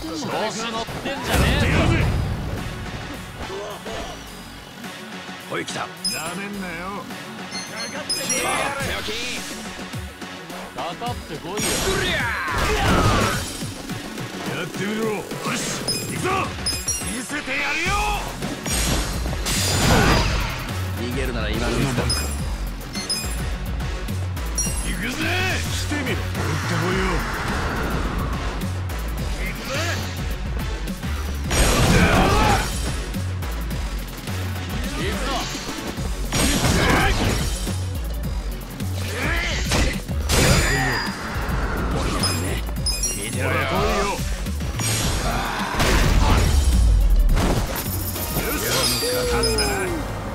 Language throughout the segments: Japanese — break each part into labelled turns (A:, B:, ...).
A: 子乗ってんじゃねえ。
B: おい来た。
C: なめんなよ。
A: かかってねえ。かかってこいよ。
C: やってみろ。よし行くぞ。見せてやるよ。
B: 逃げるなら今のうちだ。
C: 行くぜ。してみろ。打ってこいよ。行くぜ。
A: 行くぞ。
B: 見てろよ。
C: 勝ったな。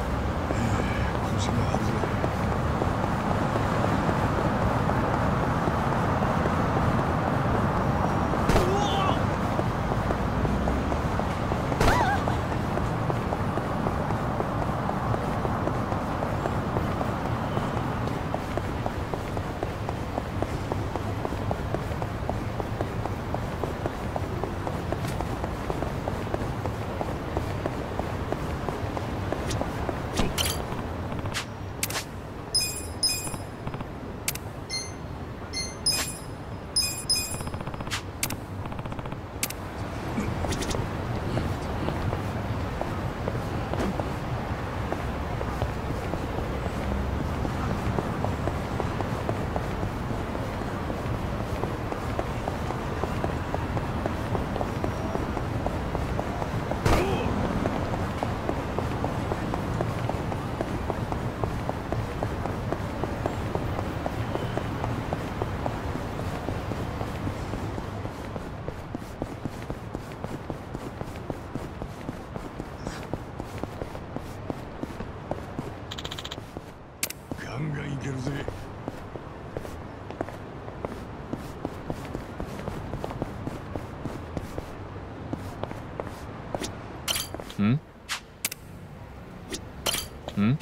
C: ガンガンいけるぜ。
A: ん？ん？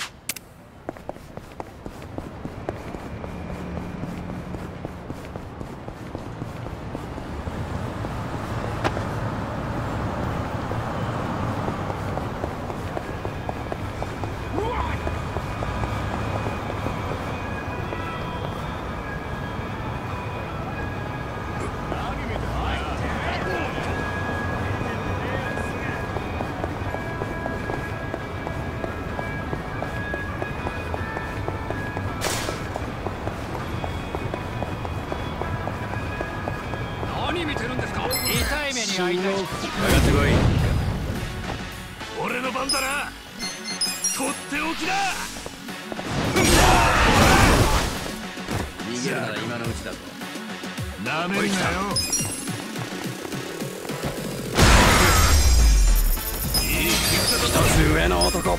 C: 何見てるんですか。
A: 痛い目に遭いたい。
B: かかってこい。
C: 俺の番だな。とっておきだ。
B: 逃げるなら今のうちだぞ。
C: なめんなよ。いい結果だ。
B: 一つ上の男。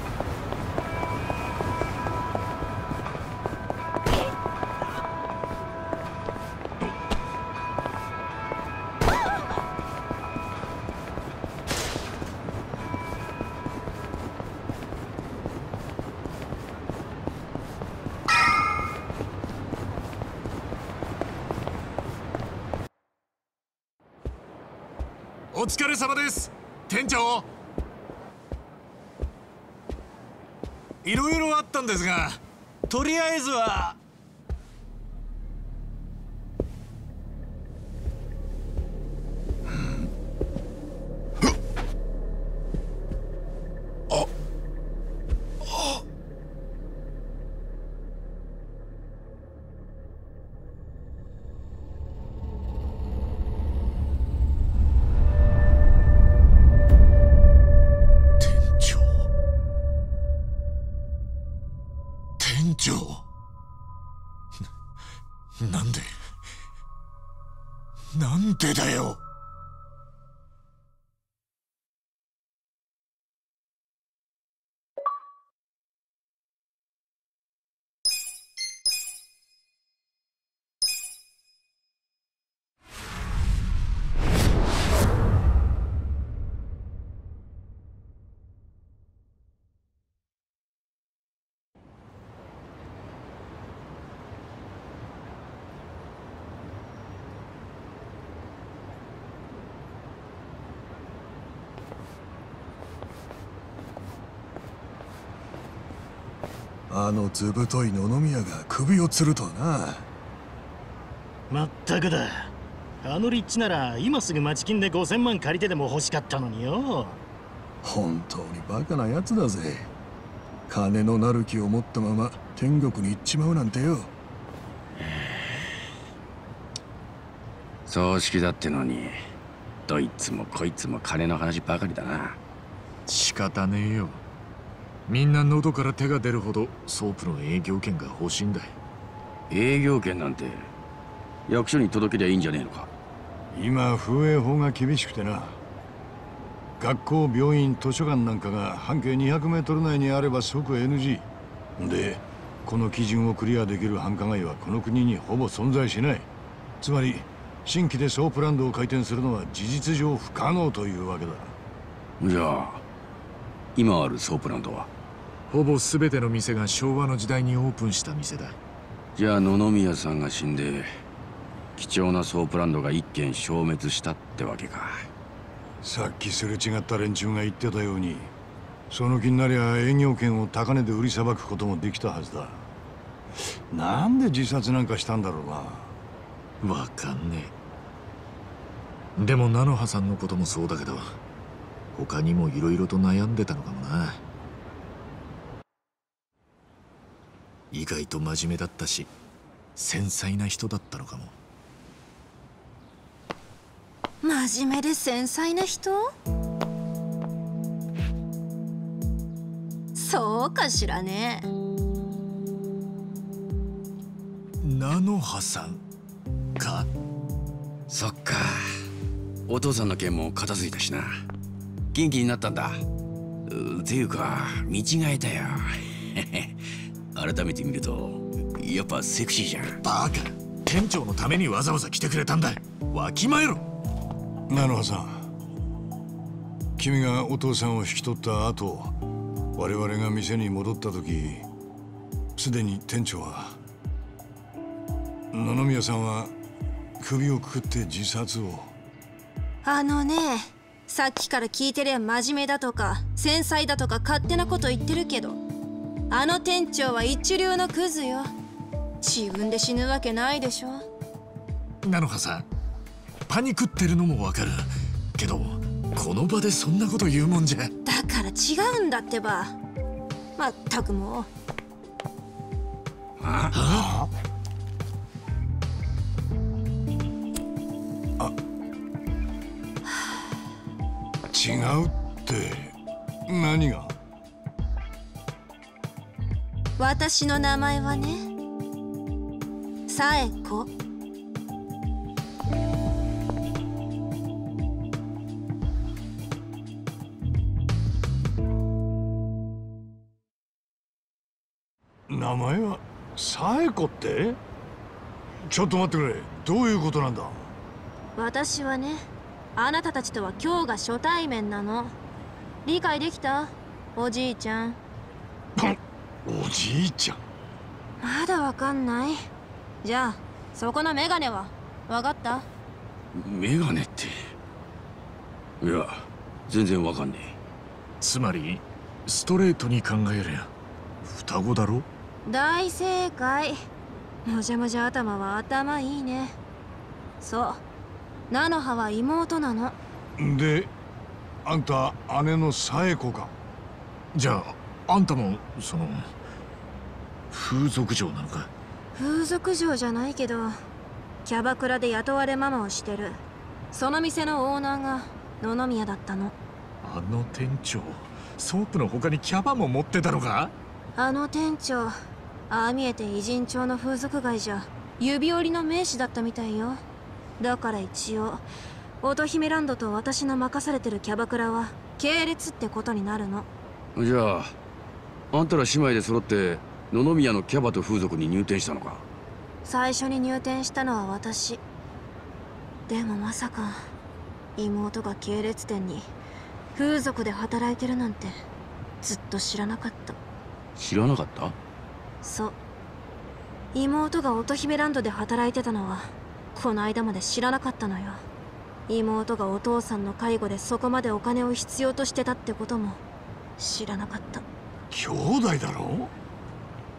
C: お疲れ様です、店長。いろいろあったんですが、とりあえずは。店長なんでだよ。 あの図太い野々宮が首を吊るとはな。
D: まったくだ。あの立地なら今すぐ町金で5000万借りてでも欲しかったのによ。
C: 本当にバカなやつだぜ。金のなる木を持ったまま天国に行っちまうなんてよ。
B: 葬式だってのにどいつもこいつも金の話ばかりだな。
A: 仕方ねえよ。みんな喉から手が出るほどソープの営業権が欲しいんだ。
B: 営業権なんて役所に届けりゃいいんじゃねえのか。
E: 今風営法が厳しくてな。学校、病院、図書館なんかが半径200メートル内にあれば即 NG で、この基準をクリアできる繁華街はこの国にほぼ存在しない。つまり新規でソープランドを開店するのは事実上不可能というわけだ。
B: じゃあ今あるソープランドは？
A: ほぼ全ての店が昭和の時代にオープンした店だ。
B: じゃあ野々宮さんが死んで貴重なソープランドが一軒消滅したってわけか。
E: さっきすれ違った連中が言ってたように、その気になりゃ営業権を高値で売りさばくこともできたはずだ。なんで自殺なんかしたんだろうな。
A: わかんねえ。でも菜の葉さんのこともそうだけど、他にもいろいろと悩んでたのかもな。意外と真面目だったし繊細な人だったのかも。
F: 真面目で繊細な人？そうかしらね。
A: 菜の葉さんか？
B: そっか。お父さんの件も片付いたしな。元気になったんだ。ていうか見違えたよ。改めて見るとやっぱセクシーじゃん。
A: バカ。店長のためにわざわざ来てくれたんだ。わきまえろ。
E: 菜の葉さん、君がお父さんを引き取った後、我々が店に戻った時、すでに店長は、野々宮さんは首をくくって自殺を。
F: さっきから聞いてりゃ真面目だとか繊細だとか勝手なこと言ってるけど、あの店長は一流のクズよ。自分で死ぬわけないでしょ。
A: 菜の葉さん、パニクってるのもわかるけど、この場でそんなこと言うもんじゃ。
F: だから違うんだってば。まったくもう。
E: 違うって何が？
F: 私の名前はね、サエコ。
E: 名前はサエコって？ちょっと待ってくれ。どういうことなんだ？
F: 私はね、あなたたちとは今日が初対面なの。理解できた？おじいちゃん。
E: おじいちゃん。
F: まだわかんない？じゃあそこのメガネはわかった？
B: メガネって。いや全然わかんねえ。
A: つまりストレートに考えりゃ双子だろ。
F: 大正解。もじゃもじゃ頭は頭いいね。そう、菜の葉は妹なの。
E: で、あんた姉のサエコか？
A: じゃああんたもその風俗嬢なのか？
F: 風俗嬢じゃないけど、キャバクラで雇われママをしてる。その店のオーナーが野々宮だったの。
A: あの店長、ソープの他にキャバも持ってたのか？
F: あの店長、ああ見えて偉人町の風俗街じゃ指折りの名士だったみたいよ。だから一応乙姫ランドと私の任されてるキャバクラは系列ってことになるの。
B: じゃああんたら姉妹で揃って野々宮のキャバと風俗に入店したのか？
F: 最初に入店したのは私。でもまさか妹が系列店に風俗で働いてるなんてずっと知らなかった。
B: 知らなかった？
F: そう、妹が乙姫ランドで働いてたのはこの間まで知らなかったのよ。妹がお父さんの介護でそこまでお金を必要としてたってことも知らなかった。
E: 兄弟だろ？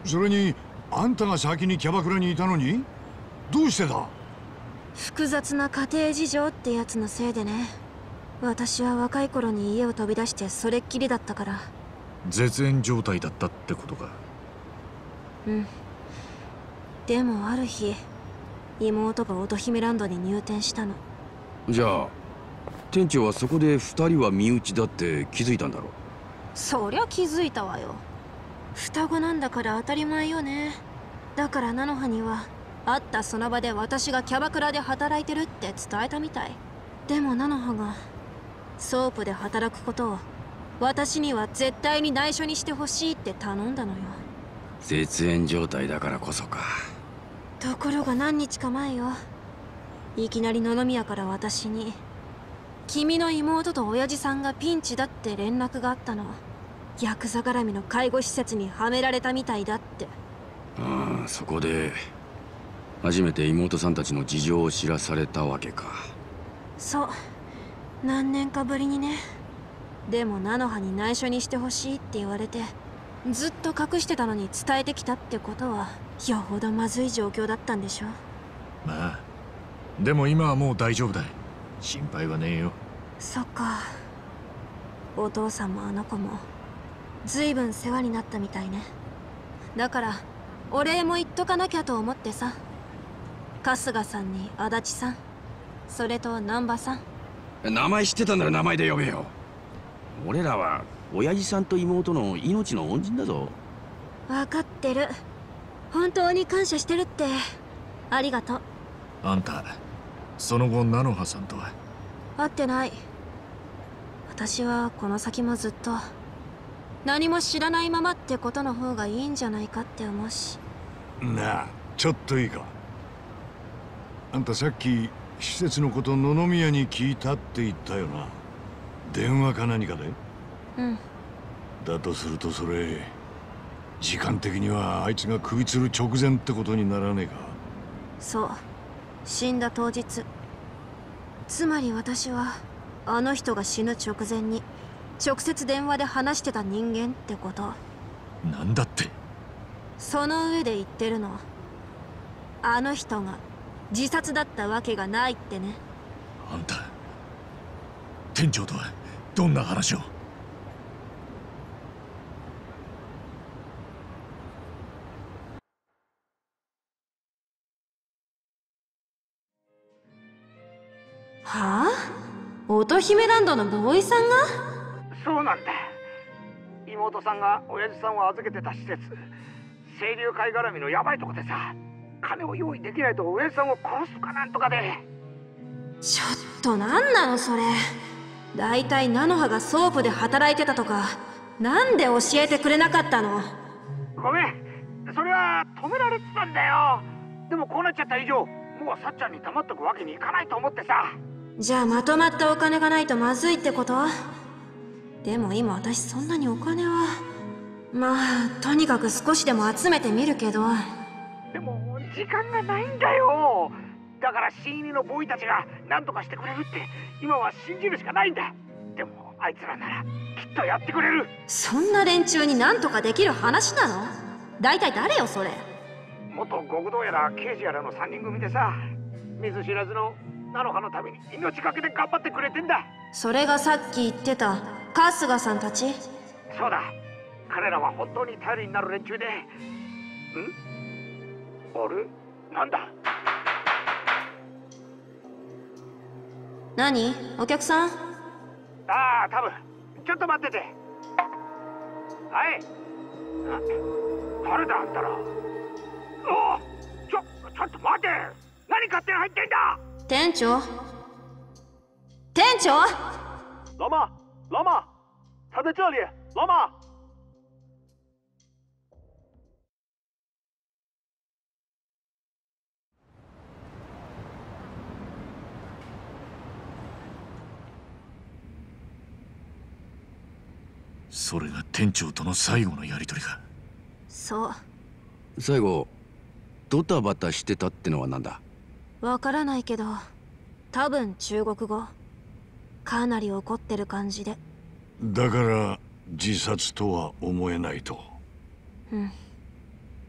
E: それにあんたが先にキャバクラにいたのにどうしてだ？
F: 複雑な家庭事情ってやつのせいでね。私は若い頃に家を飛び出してそれっきりだったから。
A: 絶縁状態だったってことか。
F: うん。でもある日、妹が乙姫ランドに入店したの。
B: じゃあ店長はそこで2人は身内だって気づいたんだろう。
F: そりゃ気づいたわよ。双子なんだから当たり前よね。だから菜の葉には会ったその場で私がキャバクラで働いてるって伝えたみたい。でも菜の葉がソープで働くことを私には絶対に内緒にしてほしいって頼んだのよ。
B: 絶縁状態だからこそか。
F: ところが何日か前よ、いきなり野々宮から私に君の妹と親父さんがピンチだって連絡があったの。ヤクザ絡みの介護施設にはめられたみたいだって。
B: ああ、そこで初めて妹さんたちの事情を知らされたわけか。
F: そう、何年かぶりにね。でも菜の葉に内緒にしてほしいって言われてずっと隠してたのに伝えてきたってことはよほどまずい状況だったんでしょ。
A: まあでも今はもう大丈夫だ。心配はねえよ。
F: そっか。お父さんもあの子もずいぶん世話になったみたいね。だからお礼も言っとかなきゃと思ってさ。春日さんに足立さん、それと難波さん。
B: 名前知ってたなら名前で呼べよ。俺らは親父さんと妹の命の恩人だぞ。
F: 分かってる。本当に感謝してるって。ありがとう。
A: あんたその後菜の葉さんとは？
F: 会ってない。私はこの先もずっと何も知らないままってことの方がいいんじゃないかって思うし。
E: なあ、ちょっといいか。あんたさっき施設のこと野々宮に聞いたって言ったよな。電話か何かで？
F: うん。
E: だとするとそれ時間的にはあいつが首吊る直前ってことにならねえか？
F: そう、死んだ当日。つまり私はあの人が死ぬ直前に直接電話で話してた人間ってこと。
A: なんだって？
F: その上で言ってるの、あの人が自殺だったわけがないってね。
A: あんた店長とはどんな話を？
F: はあ？乙姫ランドのボーイさんが？
G: そうなんだ。妹さんが親父さんを預けてた施設、清流会絡みのヤバいとこでさ、金を用意できないと親父さんを殺すとかなんとかで。
F: ちょっとなんなのそれ。だいたい菜の葉がソープで働いてたとかなんで教えてくれなかったの？
G: ごめん、それは止められてたんだよ。でもこうなっちゃった以上、もうさっちゃんに黙っとくわけにいかないと思ってさ。
F: じゃあまとまったお金がないとまずいってこと？でも今私そんなにお金は。まあとにかく少しでも集めてみるけど。
G: でも時間がないんだよ。だから新入りのボーイたちが何とかしてくれるって今は信じるしかないんだ。でもあいつらならきっとやってくれる。
F: そんな連中に何とかできる話なの？大体誰よそれ。
G: 元極道やら刑事やらの3人組でさ、見ず知らずの菜の葉のために命がけで頑張ってくれてんだ。
F: それがさっき言ってた春日さんたち？
G: そうだ、彼らは本当に頼りになる連中で。あれ、なんだ？
F: 何？お客さん？
G: ああ、多分。ちょっと待ってて。はい。誰だあんたら。おお、ちょっと待て。何勝手に入ってんだ。
F: 店長？店長？
G: 老妈，老妈，他在这里，老妈。
A: それが店長との最後のやり取りか？
F: そう。
B: 最後ドタバタしてたってのはなんだ？
F: わからないけど多分中国語。かなり怒ってる感じで。
E: だから自殺とは思えないと。
F: うん。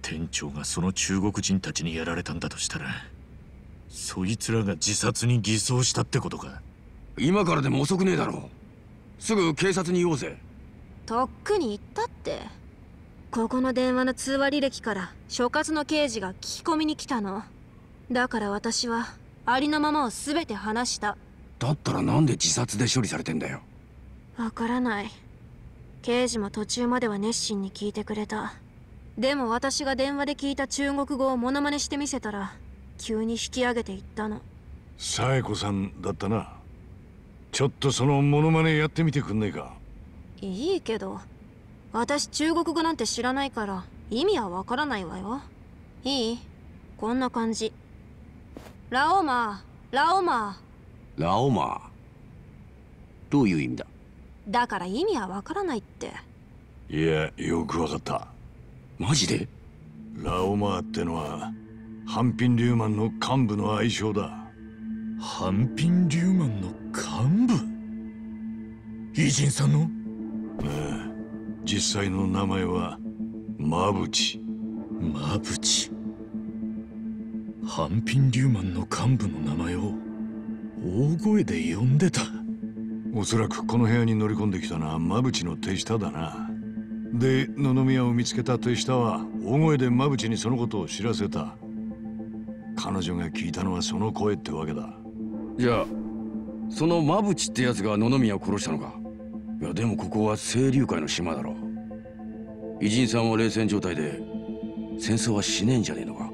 A: 店長がその中国人たちにやられたんだとしたら、そいつらが自殺に偽装したってことか。
B: 今からでも遅くねえだろ。すぐ警察に言おうぜ。
F: とっくに言ったって。ここの電話の通話履歴から所轄の刑事が聞き込みに来たの。だから私はありのままを全て話した。
B: だったらなんで自殺で処理されてんだよ。
F: わからない。刑事も途中までは熱心に聞いてくれた。でも私が電話で聞いた中国語をモノマネしてみせたら急に引き上げていったの。
E: 紗栄子さんだったな。ちょっとそのモノマネやってみてくんねえか。
F: いいけど、私中国語なんて知らないから意味はわからないわよ。いい？こんな感じ。ラオマー、ラオマ
B: ー。ラオマー。どういう意味だ？
F: だから意味はわからないって。
E: いや、よくわかった。
B: マジで？
E: ラオマーってのはハンピン・リューマンの幹部の愛称だ。
A: ハンピン・リューマンの幹部？イジンさんの？
E: 実際の名前はマブチ。
A: マブチ。ハンピン・リューマンの幹部の名前を大声で呼んでた。
E: おそらくこの部屋に乗り込んできたのはマブチの手下だな。で、野々宮を見つけた手下は大声でマブチにそのことを知らせた。彼女が聞いたのはその声ってわけだ。
B: じゃあそのマブチってやつが野々宮を殺したのか？いやでもここは清流会の島だろ。偉人さんは冷戦状態で戦争はしねえんじゃねえのか？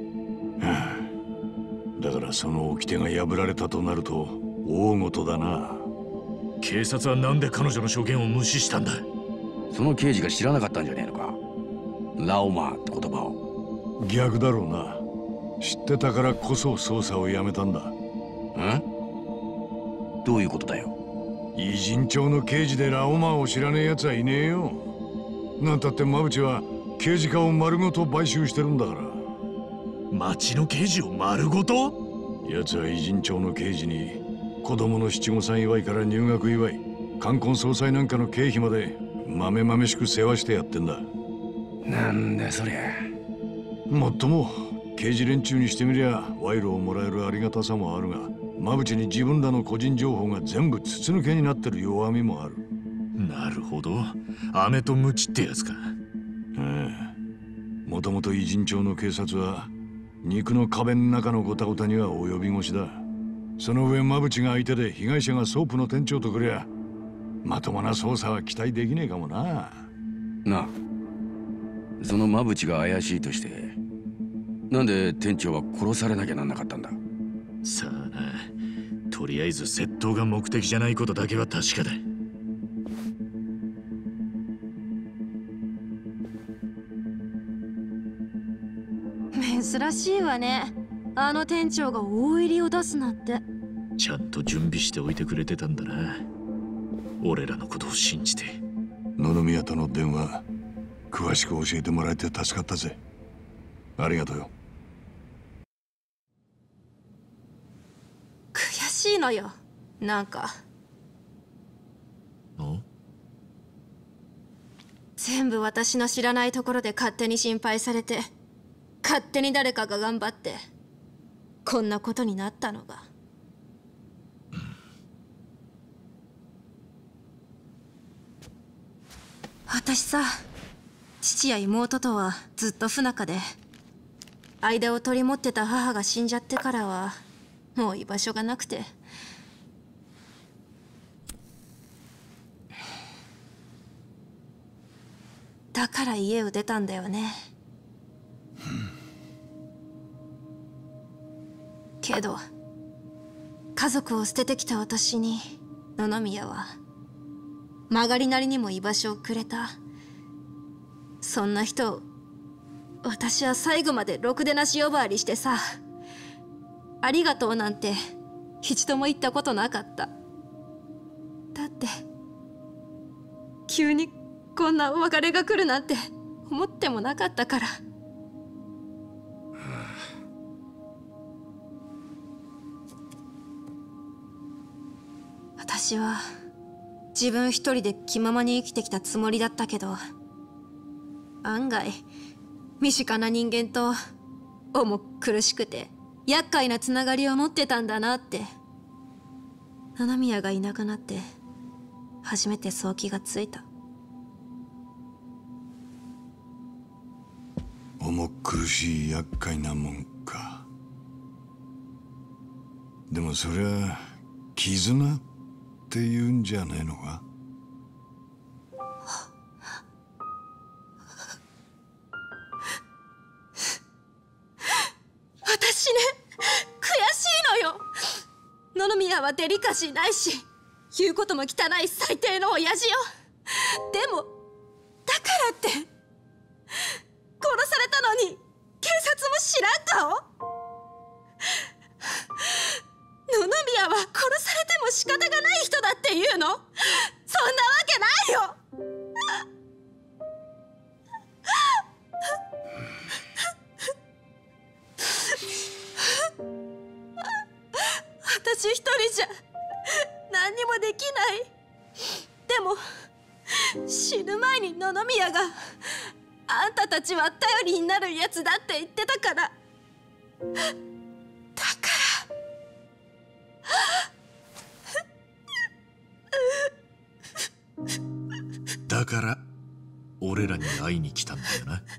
E: だからその掟が破られたとなると大事だな。
A: 警察はなんで彼女の証言を無視したんだ？
B: その刑事が知らなかったんじゃねえのか？ラオマーって言葉を。
E: 逆だろうな。知ってたからこそ捜査をやめたんだ。
B: どういうことだよ？
E: 偉人町の刑事でラオマーを知らねえ奴はいねえよ。なんたってマブチは刑事課を丸ごと買収してるんだから。
A: 町の刑事を丸ごと？
E: 奴は偉人町の刑事に子供の七五三祝いから入学祝い、冠婚葬祭なんかの経費まで豆々しく世話してやってんだ。
B: なんだそりゃ。
E: もっとも刑事連中にしてみりゃ賄賂をもらえるありがたさもあるが、マブチに自分らの個人情報が全部筒抜けになってる弱みもある。
A: なるほど、飴とムチってやつか。
E: もともと偉人町の警察は肉の壁の中のゴタゴタには及び腰だ。その上マブチが相手で被害者がソープの店長とくりゃまともな捜査は期待できねえかもな。
B: なあ、そのマブチが怪しいとしてなんで店長は殺されなきゃなんなかったんだ？
A: さあな、とりあえず窃盗が目的じゃないことだけは確かだ。
F: 珍しいわね。あの店長が大入りを出すなんて。
A: ちゃんと準備しておいてくれてたんだな、俺らのことを信じて。
E: 野々宮との電話詳しく教えてもらえて助かったぜ。ありがとうよ。
F: 悔しいのよ、なんか。全部私の知らないところで勝手に心配されて、勝手に誰かが頑張ってこんなことになったのが。私さ、父や妹とはずっと不仲で、間を取り持ってた母が死んじゃってからはもう居場所がなくて。だから家を出たんだよね。けど家族を捨ててきた私に野々宮は曲がりなりにも居場所をくれた。そんな人を私は最後までろくでなし呼ばわりしてさ、ありがとうなんて一度も言ったことなかった。だって急にこんな別れが来るなんて思ってもなかったから。私は自分一人で気ままに生きてきたつもりだったけど、案外身近な人間と重苦しくて厄介なつながりを持ってたんだなって。野々宮がいなくなって初めてそう気がついた。
E: 重苦しい厄介なもんか。でもそりゃ絆って言うんじゃねえのか。
F: 私ね、悔しいのよ。野々宮はデリカシーないし、言うことも汚い最低の親父よ。でもだからって殺されたのに警察も知らん顔。野々宮は殺されても仕方がない人だっていうの？そんなわけないよ。私一人じゃ何にもできない。でも死ぬ前に野々宮があんたたちは頼りになるやつだって言ってたから。
A: だから俺らに会いに来たんだよな。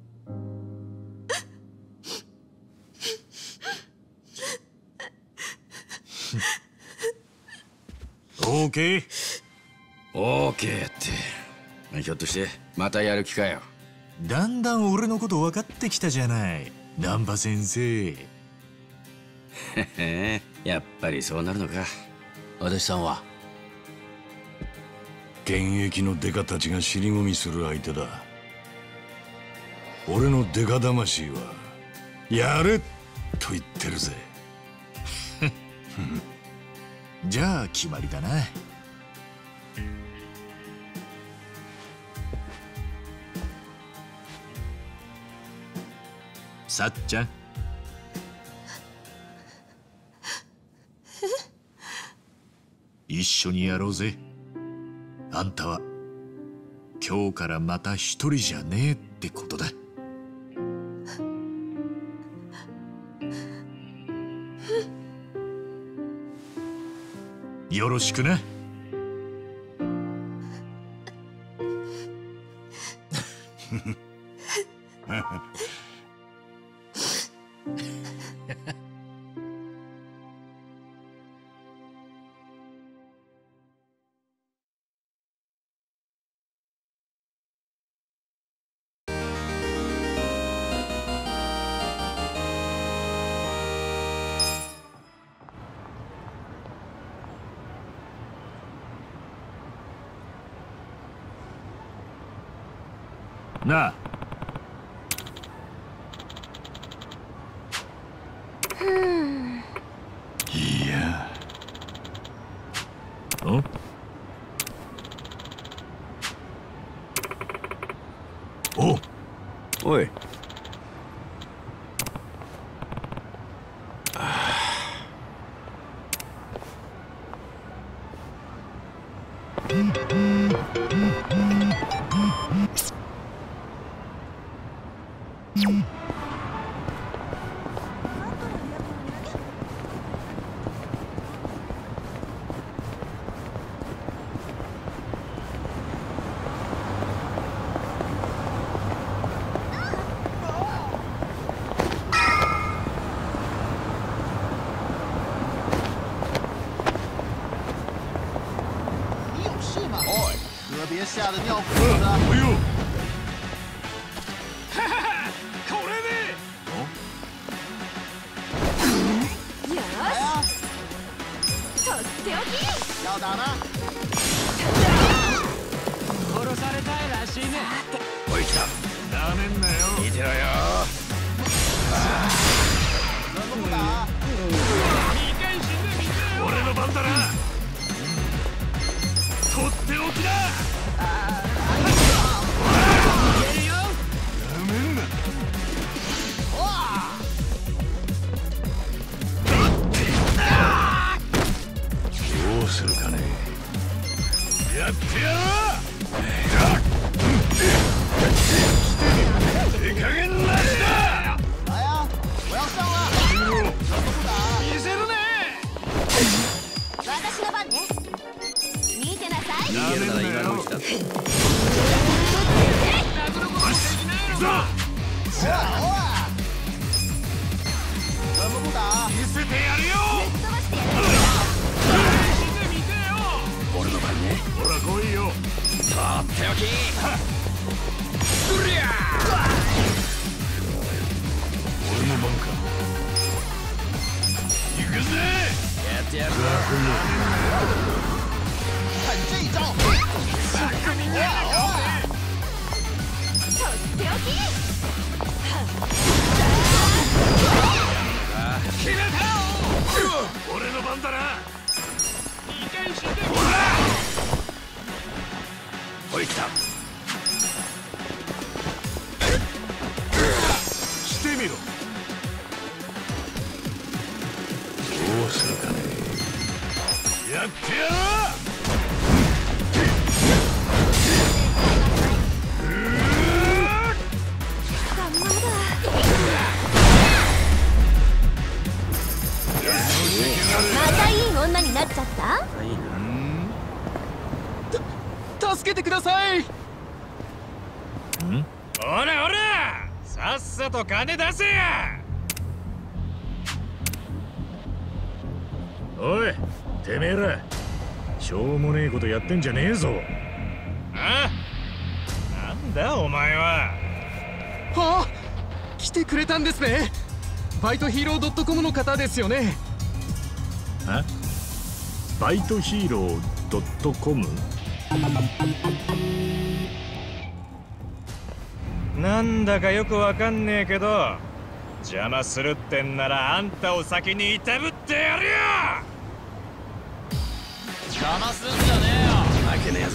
A: オーケー
B: オーケーってひょっとしてまたやる気かよ。
A: だんだん俺のこと分かってきたじゃない難波先生。
B: やっぱりそうなるのか。足立さんは
E: 現役のデカたちが尻込みする相手だ。俺のデカ魂はやれと言ってるぜ。
A: じゃあ決まりだな。さっちゃん。一緒にやろうぜ。あんたは今日からまた一人じゃねえってことだ。よろしくな。なあ。
E: いや。
A: お
B: おい。
H: 别吓得尿裤子！
A: およ。
H: これで。
F: よし。とっておき。
H: 要打吗？殺されたいらしいね。
B: おい来た。
A: なめんなよ。
B: 見てろよ。
H: 怎么不打？
A: 俺の番だな。とっておきだ。
E: どうするかね。
A: やってやろう。手加減
B: 逃げるなら今のうちだ。
H: 怎么不打？
G: 見せてやるよ。
B: 俺の番ね。
A: ほら来いよ。
B: とっておき。うりゃ
A: 俺の番か。行くぜ。
B: やってやるぞ。
H: 看这一招！
G: 決めたよ。俺の番だな。
B: おい来た。
A: してみろ。どうするかね。
G: やってやろう。
F: またいい女になっちゃった？
B: いいな。
I: 助けてください。
G: おらおら、さっさと金出せや。
A: おい、てめえらしょうもねえことやってんじゃねえぞ。
G: あ？なんだお前は。
I: はあ、来てくれたんですね。バイトヒーロー .com の方ですよね。
A: あ？バイトヒーロー .com？
G: なんだかよくわかんねえけど、邪魔するってんならあんたを先にいたぶってやるよ。
H: 邪魔すんじゃねえよ。
B: 負けねえぞ。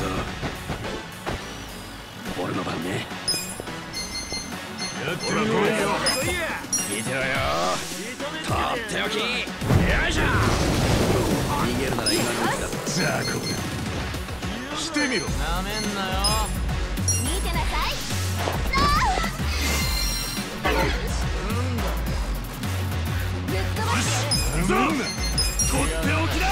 B: 俺の番ね。
A: やってみろよ。
B: 見てろよ。とっておき。よいしょ。逃げるなら今のうちだ。
A: ザコがしてみろ。
H: なめんなよ。
F: 見てなさい。
G: とっておきだ。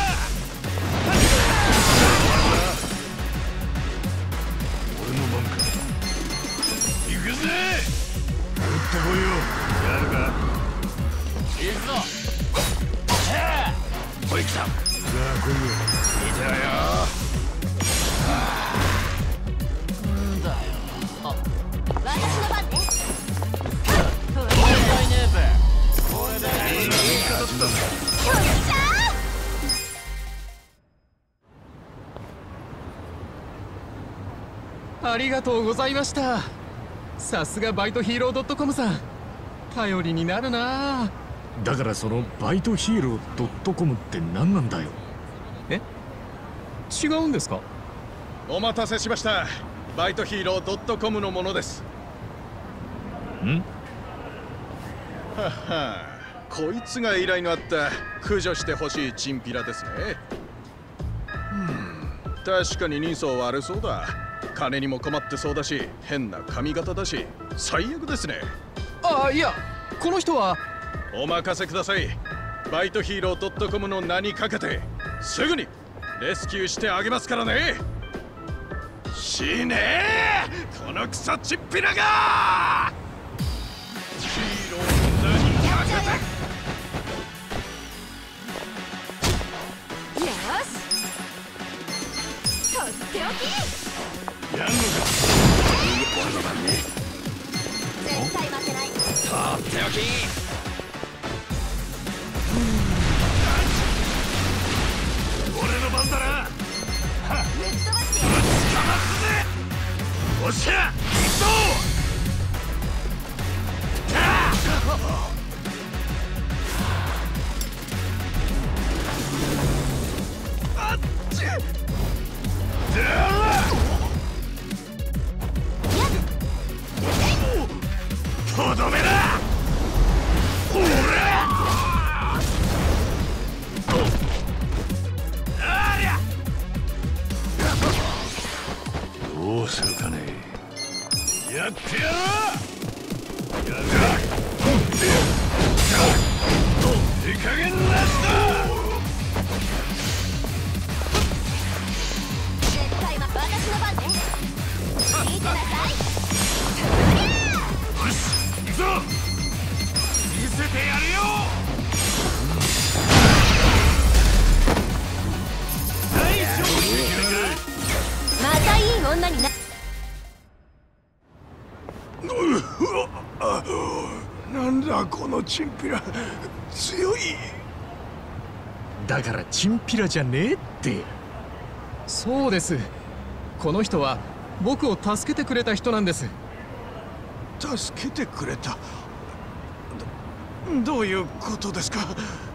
A: 俺の番か。
G: 行くぜ。
A: 打ってこいよ。やるか。
H: 行くぞ。
B: おい来た。
A: さあ来いよ。
B: 見てろよ。
H: んだよ。
F: 私の番ね。
H: 問題ねえべ。これで
I: ありがとうございました。さすがバイトヒーロー .com さん、頼りになるな。
A: だからそのバイトヒーロー .com って何なんだよ。
I: え、違うんですか？
J: お待たせしました。バイトヒーロー .com のものです。
A: ん？
J: はは、こいつが依頼のあった駆除してほしいチンピラですね。確かに人相悪そうだ。金にも困ってそうだし、変な髪型だし、最悪ですね。
I: ああ、いや、この人は。
J: お任せください。バイトヒーロー .com の名にかけてすぐにレスキューしてあげますからね。死ねえ、このクソチンピラが。ヒーローの名にかけて。
F: よし。とっておき。
A: やんのか。
B: 俺の番ね。
F: 絶対負けない。
B: とっておき。
G: 俺の番だな。
F: ぶっ飛ばして。
G: おっしゃ、行くぞ。あっち。とどめだ。ほら。ありゃ。
A: どうするかね。
G: やってやろう。やるか。いい加減なしだ。
F: 絶対負けない。
C: のチンピラ強い。
A: だからチンピラじゃねえって。
I: そうです。この人は僕を助けてくれた人なんです。
E: 助けてくれた。どういうことですか？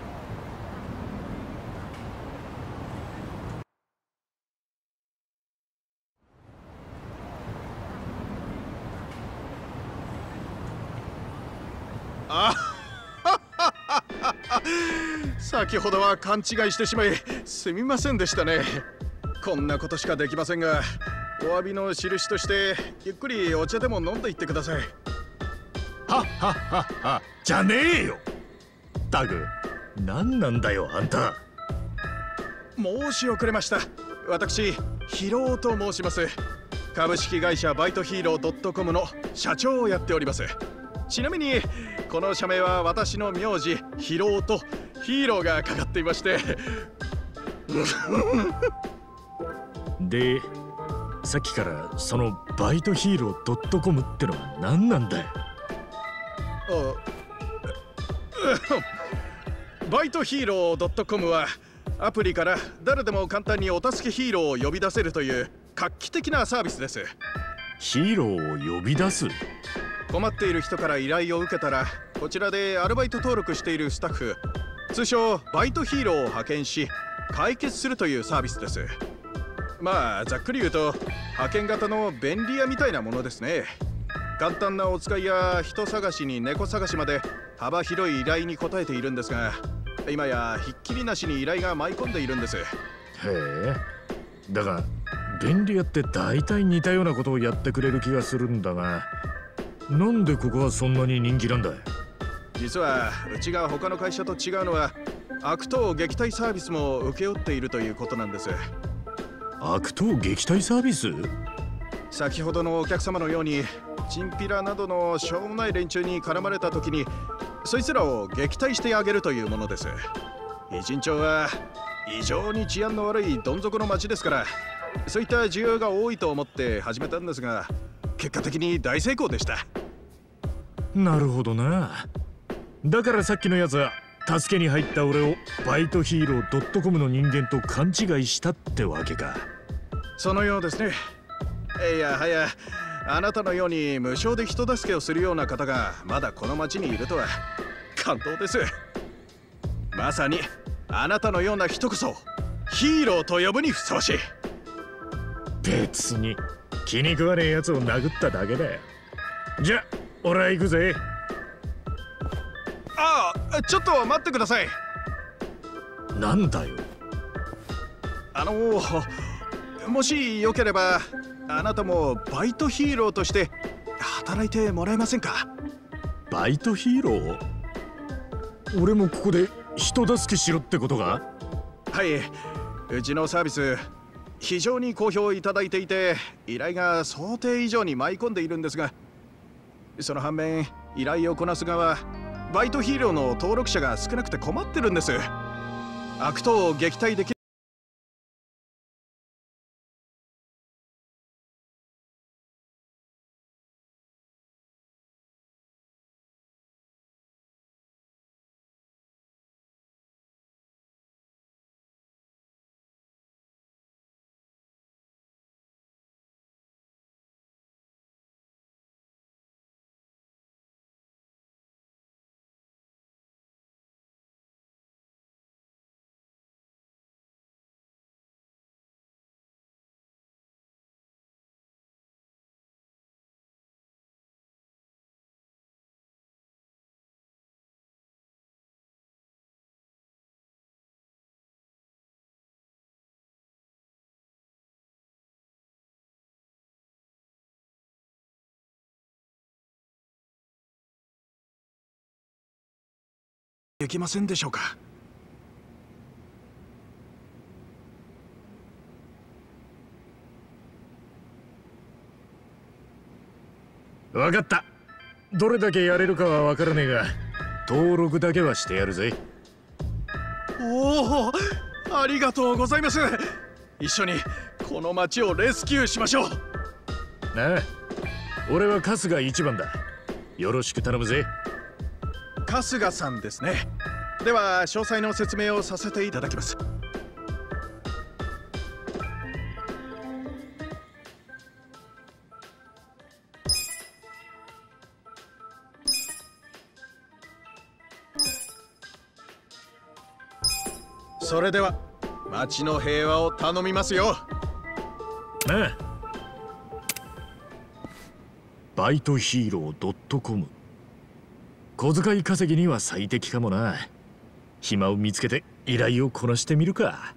J: 先ほどは勘違いしてしまいすみませんでしたね。こんなことしかできませんが、お詫びの印としてゆっくりお茶でも飲んでいってください。
A: はっはっはっはじゃねえよ。タグ、何なんだよあんた。
J: 申し遅れました。私ヒロと申します。株式会社バイトヒーロー .com の社長をやっております。ちなみにこの社名は私の名字ヒロとヒーローがかかっていまして
A: で、さっきからそのバイトヒーロー .com ってのは何なんだよ。
J: バイトヒーロー .com はアプリから誰でも簡単にお助けヒーローを呼び出せるという画期的なサービスです。
A: ヒーローを呼び出す？
J: 困っている人から依頼を受けたら、こちらでアルバイト登録しているスタッフ、通称バイトヒーローを派遣し解決するというサービスです。まあざっくり言うと派遣型の便利屋みたいなものですね。簡単なお使いや人探しに猫探しまで幅広い依頼に応えているんですが、今やひっきりなしに依頼が舞い込んでいるんです。へ
A: え。だが便利屋って大体似たようなことをやってくれる気がするんだが、なんでここはそんなに人気なんだい？
J: 実はうちが他の会社と違うのは、悪党撃退サービスも請け負っているということなんです。
A: 悪党撃退サービス？
J: 先ほどのお客様のようにチンピラなどのしょうもない連中に絡まれた時に、そいつらを撃退してあげるというものです。偉人町は異常に治安の悪いどん底の町ですから、そういった需要が多いと思って始めたんですが、結果的に大成功でした。
A: なるほどな。だからさっきのやつは助けに入った俺をバイトヒーロー .com の人間と勘違いしたってわけか。
J: そのようですね。いやはや、あなたのように無償で人助けをするような方がまだこの町にいるとは感動です。まさにあなたのような人こそヒーローと呼ぶにふさわしい。
A: 別に気に食わねえやつを殴っただけだよ。じゃ、俺は行くぜ。
J: ああ、ちょっと待ってください。
A: なんだよ。
J: もしよければあなたもバイトヒーローとして働いてもらえませんか？
A: バイトヒーロー？俺もここで人助けしろってことか？
J: はい、うちのサービス非常に好評いただいていて、依頼が想定以上に舞い込んでいるんですが、その反面依頼をこなす側、バイトヒーローの登録者が少なくて困ってるんです。悪党を撃退できるできませんでしょうか？
A: わかった。どれだけやれるかはわからねえが、登録だけはしてやるぜ。
J: おお、ありがとうございます。一緒にこの町をレスキューしましょう。
A: なあ、俺は春日一番だ。よろしく頼むぜ。
J: 春日さんですね。では詳細の説明をさせていただきます。それでは町の平和を頼みますよ。
A: なあ、バイトヒーロー .com、 小遣い稼ぎには最適かもな。暇を見つけて依頼をこなしてみるか。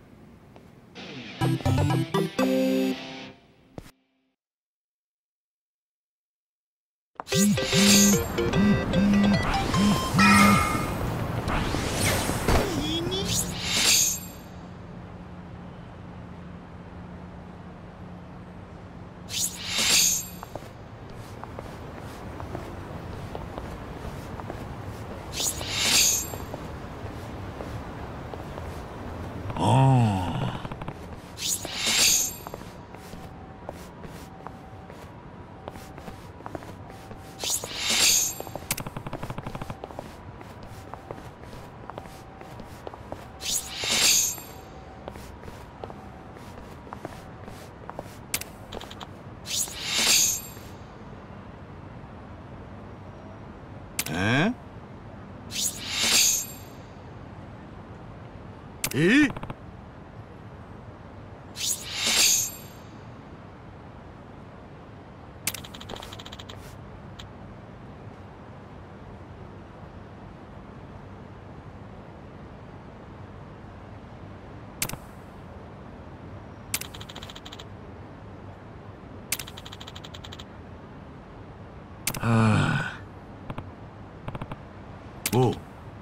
A: おう。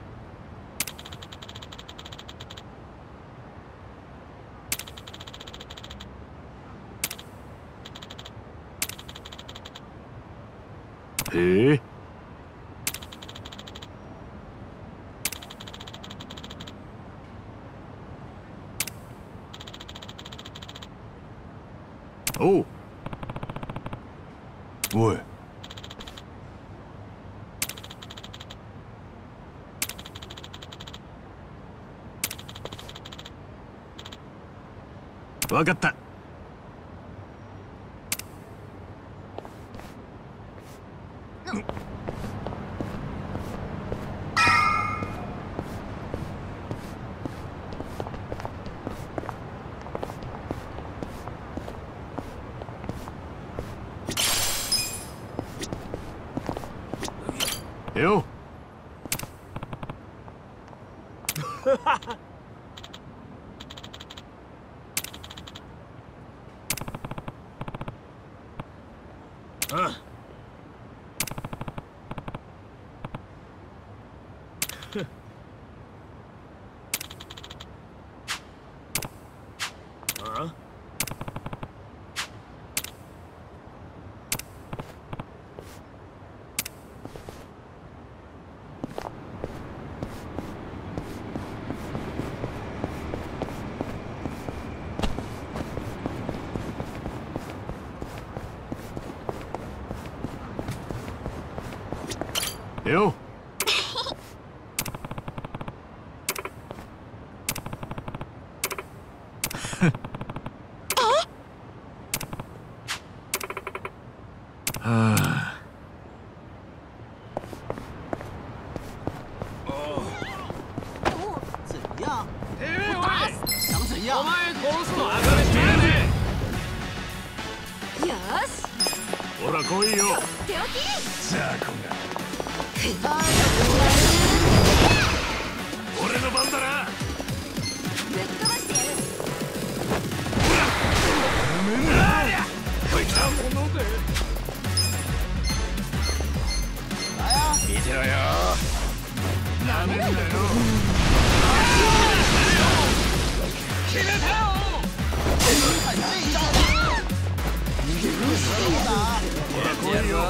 A: へえ。おう。おい。わかった。よ。ああ。よ。ほら来いよ。俺の番だな。ぶっ飛ばしてやる。こいつはもので。見てろよ。なめんなよ。決めたよ。ほら来いよ。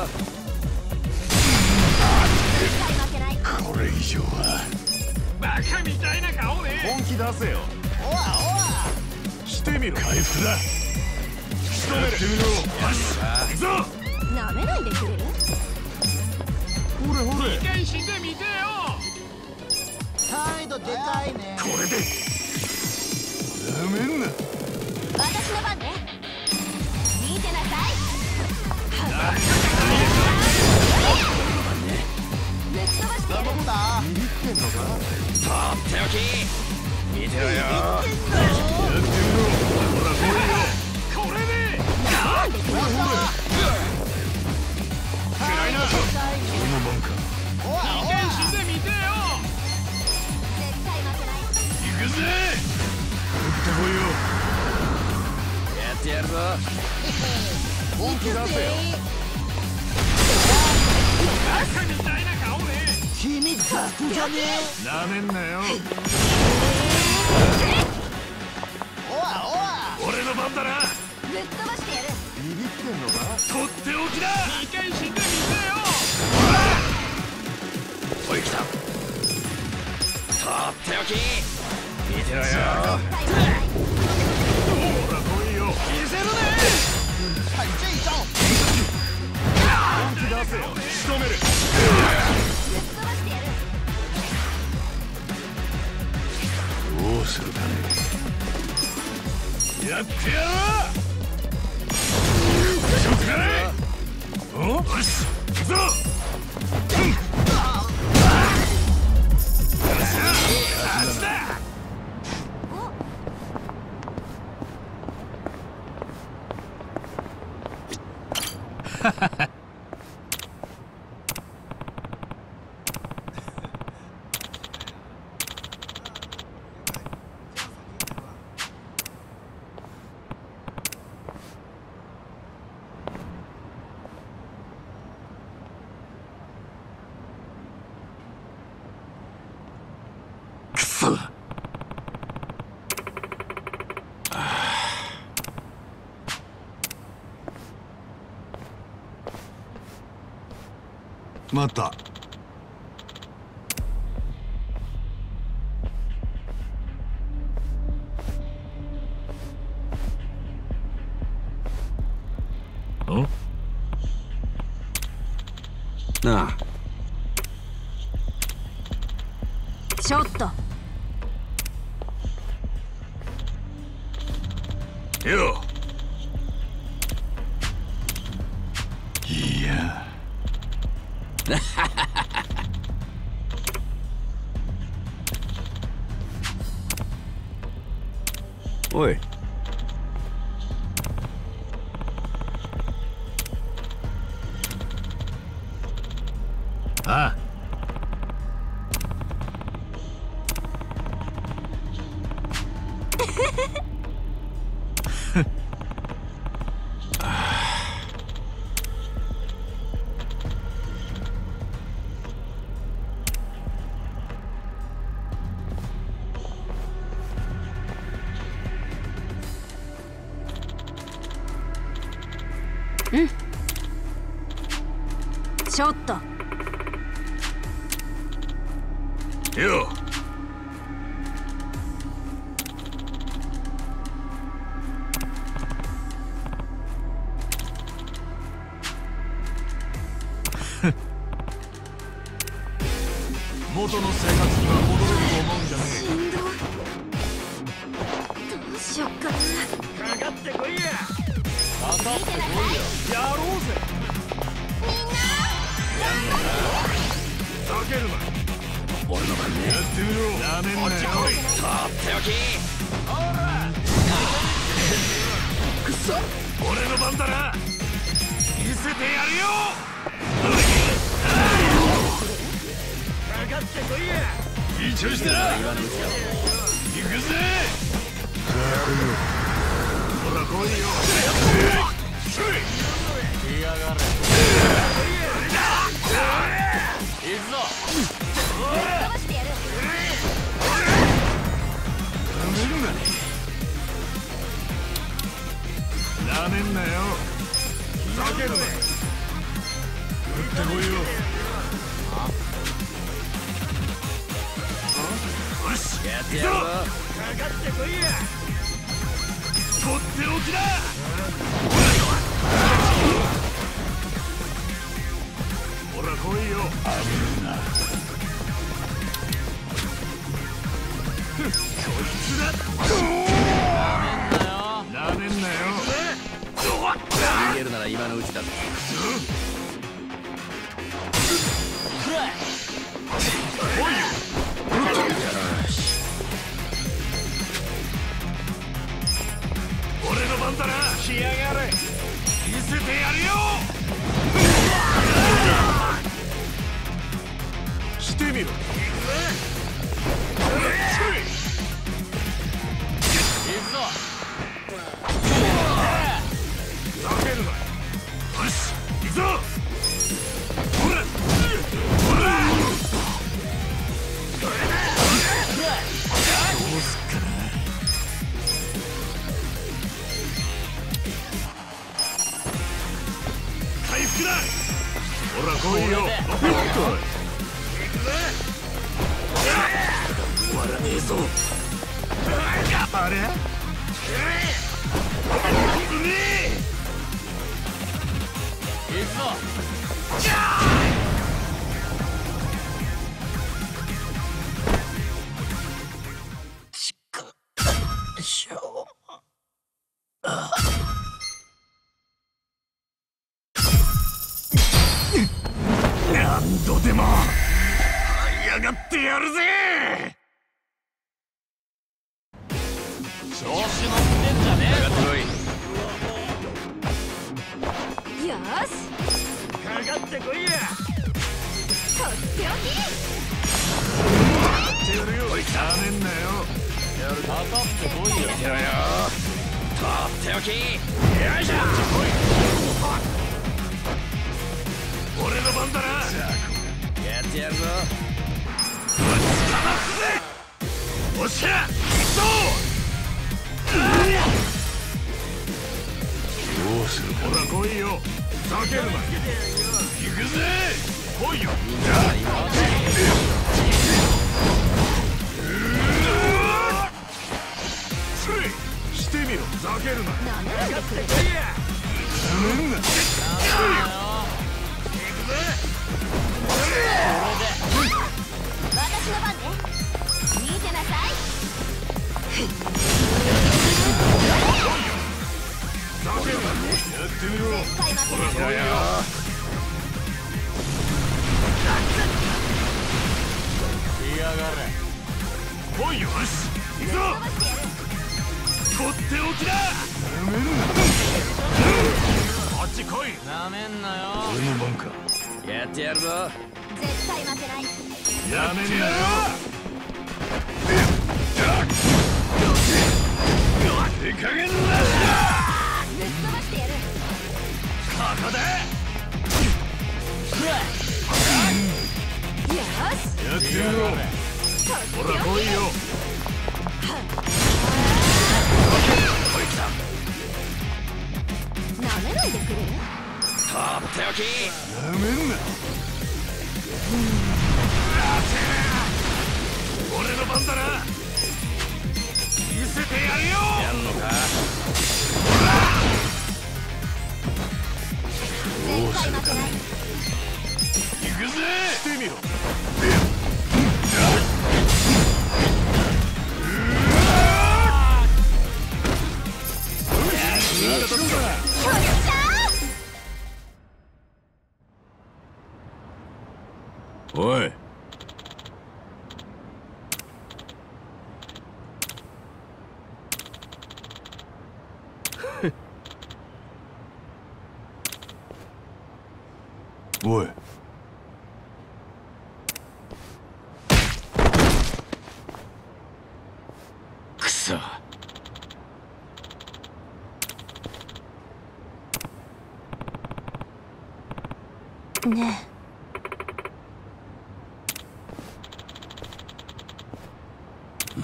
A: これ以上はバカみたいな顔ね。本気出せよ。おわおわしてみろ。回復だ。仕留める。行くぞ。なめないでくれる。ほれほれ。一回死んでみてよ。
K: 態度でかいね。
C: これでなめんな。
F: 私の番ね。見てなさい。ぶっ飛ばしてやる。
K: ビビってんのか。
B: とっておき見てろよ。
C: やってみろ。ほら来いよ。
G: これで
F: なんでこうした。
C: 暗いな。俺の番か。
G: 意見死んで見てよ。
F: 絶対負けない。
C: 行くぜ。打ってこいよ。
B: やってやるぞ。
C: 本気出せよ。
G: バカみたいな顔ね。
K: 君雑じゃねえ。
C: なめんなよ。俺の番だな。
F: ぶっ飛ばしてやる。
K: ビビってんのか。
C: とっておきだ。
G: 意見死んで見てよ。
B: おい来た。とっておき見てろよ。
F: 絶対負けない。
C: ほら来いよ。
G: 見せるね。
K: はい、这一招。
C: 本気出せよ。仕留める。
F: ぶっ飛ばしてやる。
C: どうするかね。やってやろう。嘘つかない。よし行くぞ。くそ。
E: 待った。
B: なあ。
F: ちょっと。
C: よ。いや。
B: おい。
C: ああ。
F: うん。ちょっと。
C: よ。元の生活には戻れると思うんじゃねえ。
F: しんどい。どうしよっかな。
G: かかってこいや。
F: 見てなさい。
G: やろうぜ。
F: みんな。
C: ふざけるな。
B: 俺の番ね。
C: やってみろ。なめんなよ。
B: とっておき。
C: くそ。俺の番だな。見せてやるよ。
G: かかってこいや。
C: いい調子だ。行くぜ。ほら来いよ。
H: 来やがれ。行くぞ。
F: 飛ばしてやる。
C: なめんなよ。ふざけるな。撃ってこいよ。よし、
B: やってやるぞ。
G: かかってこいや。
C: とっておきだ。ほら来いよ。危ねえな。 なめんなよ。
B: 逃げるなら今のうちだぞ。
C: 俺の番だな。来やがれ。見せてやるよ。来てみろ。ふざけるな。よし、行くぞ。ほら。ほら。どうすっかな。回復だ。ほら来いよ。終わらねえぞ。あれ？何度でもやがってやるぜ。
H: 調子乗ってんじゃねえ。
F: よし、
C: かかってこいや。
F: とっておき。
C: やってやるよ。おい、なめんなよ。
H: かかってこいよ。
B: やよ。とっておき。よいしょ。
C: 俺の番だな。
B: やってやるぞ。
C: おっしゃ、行くぞ。どうする。ほら来いよ。ふざけるな。行くぜ。来いよ。してみろ。ふざけるな。
F: なめられてくれ。私の番ね。見てなさい。
C: ふざけるな。やってみろ。ほら来いよ。
H: 来やがれ。
C: 来いよ。よし、行くぞ。とっておきだ。こっち来い。
H: なめんなよ。
C: 俺の番か。
B: やってやるぞ。
F: 絶対負けない。
C: やめんなよ。いい加減だ。
F: ぶっ飛ばしてやる。
C: ここだ。
F: よし、
C: やってみろ。ほら来いよ。
F: なめないでくれる。
B: とっておき。
C: なめんな。俺の番だな。見せてやるよ。
B: やんのか。
C: どうするかね。行くぜ。してみろ。おい。おい。
B: くそ。
F: ねえ。
B: うん。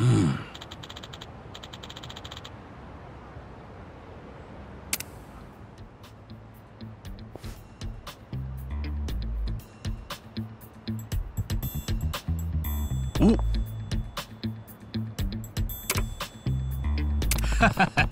B: おっ。ははは。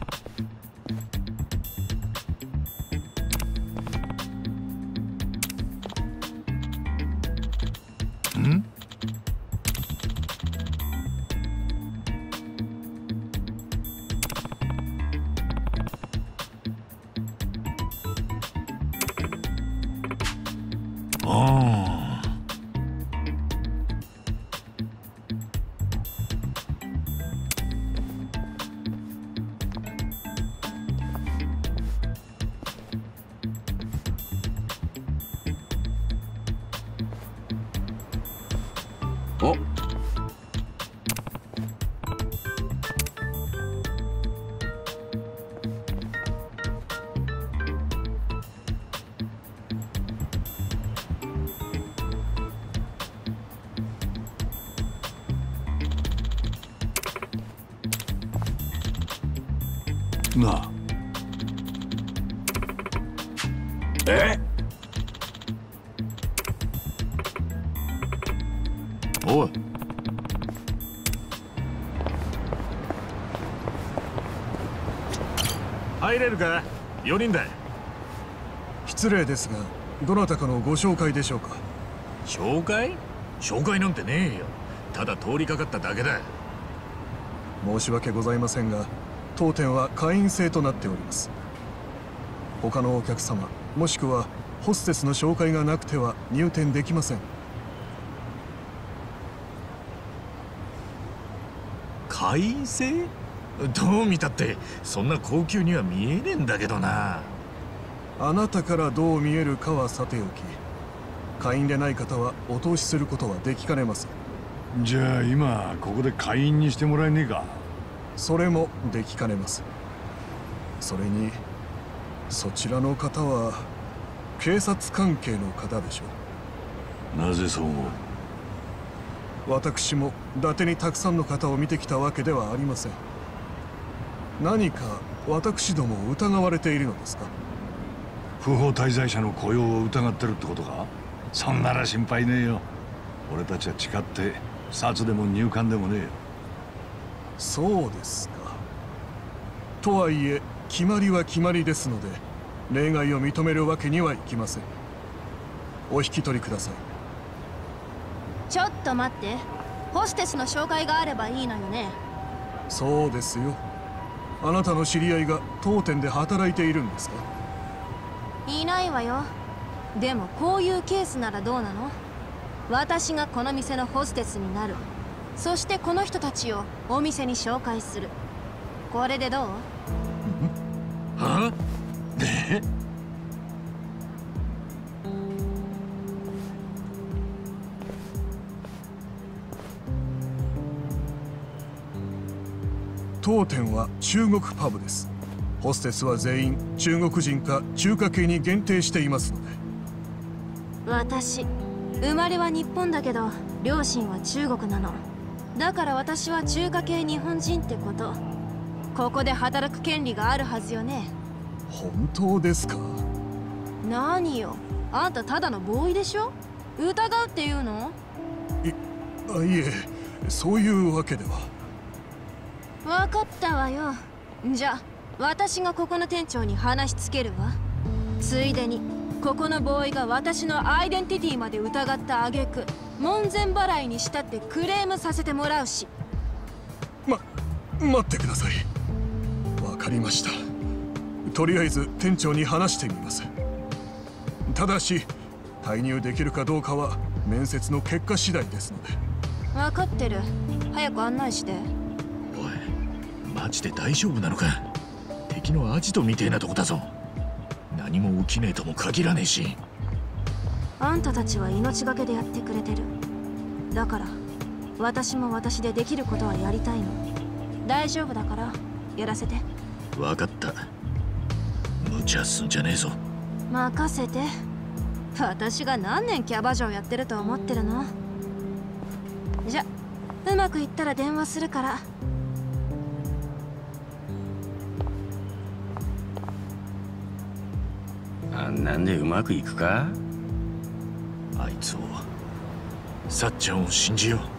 B: お、
E: なあ。おい。
C: 入れるか？4人だ。
L: 失礼ですが、どなたかのご紹介でしょうか？
C: 紹介？紹介なんてねえよ。ただ通りかかっただけだ。
L: 申し訳ございませんが、当店は会員制となっております。他のお客様、もしくはホステスの紹介がなくては入店できません。
C: 会員制？どう見たってそんな高級には見えねえんだけどな。
L: あなたからどう見えるかはさておき、会員でない方はお通しすることはできかねます。
E: じゃあ今ここで会員にしてもらえねえか？
L: それもできかねます。それにそちらの方は警察関係の方でしょ
E: う。なぜそう思う？
L: 私も伊達にたくさんの方を見てきたわけではありません。何か私どもを疑われているのですか？
E: 不法滞在者の雇用を疑ってるってことか？そんなら心配ねえよ。俺たちは誓って札でも入管でもねえよ。
L: そうですか。とはいえ決まりは決まりですので、例外を認めるわけにはいきません。お引き取りください。
F: ちょっと待って、ホステスの紹介があればいいのよね。
L: そうですよ。あなたの知り合いが当店で働いているんですか？
F: いないわよ。でもこういうケースならどうなの？私がこの店のホステスになる。そしてこの人たちをお店に紹介する。これでどう？
C: は？
L: 当店は中国パブです。ホステスは全員中国人か中華系に限定していますので。
F: 私、生まれは日本だけど両親は中国なの。だから私は中華系日本人ってこと。ここで働く権利があるはずよね。
L: 本当ですか？
F: 何よ、あんたただのボーイでしょ？疑うっていうの？
L: いえ、そういうわけでは。
F: 分かったわよ。じゃあ私がここの店長に話しつけるわ。ついでにここのボーイが私のアイデンティティまで疑った挙句、門前払いにしたってクレームさせてもらうし。
L: 待ってください。わかりました。とりあえず店長に話してみます。ただし介入できるかどうかは面接の結果次第ですので。
F: 分かってる。早く案内して。
C: おい、マジで大丈夫なのか？敵のアジトみてえなとこだぞ。何も起きねえとも限らねえし。
F: あんたたちは命がけでやってくれてる。だから私も私でできることはやりたいの。大丈夫だからやらせて。
C: 分かった。無茶すんじゃねえぞ。
F: 任せて。私が何年キャバ嬢やってると思ってるの？じゃ、うまくいったら電話するから。
B: なんでうまくいくか？
C: あいつを、さっちゃんを信じよう。